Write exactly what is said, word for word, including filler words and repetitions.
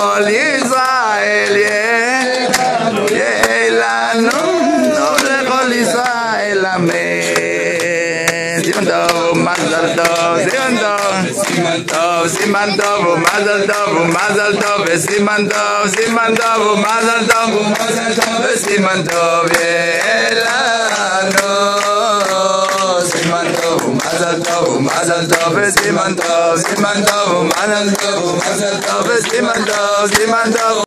כל ישראל יהיה לנו לכל ישראל אמן. סימן טוב ומזל טוב, סימן טוב, סימן טוב ומזל טוב ומזל טוב וסימן טוב, סימן טוב ומזל טוב וסימן טוב יהיה לנו. סימן טוב ומזל טוב ומזל טוב וסימן טוב, סימן טוב ומזל טוב ומזל טוב וסימן טוב, סימן טוב